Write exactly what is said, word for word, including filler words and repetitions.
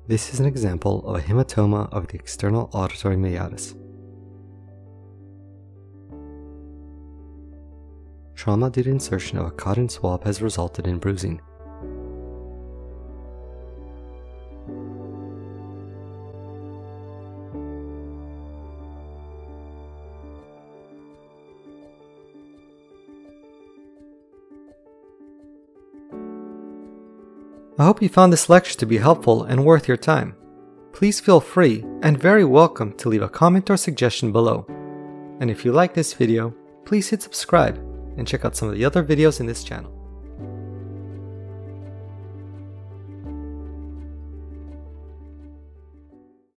This is an example of a hematoma of the external auditory meatus. Trauma due to insertion of a cotton swab has resulted in bruising. I hope you found this lecture to be helpful and worth your time. Please feel free and very welcome to leave a comment or suggestion below. And if you like this video, please hit subscribe and check out some of the other videos in this channel.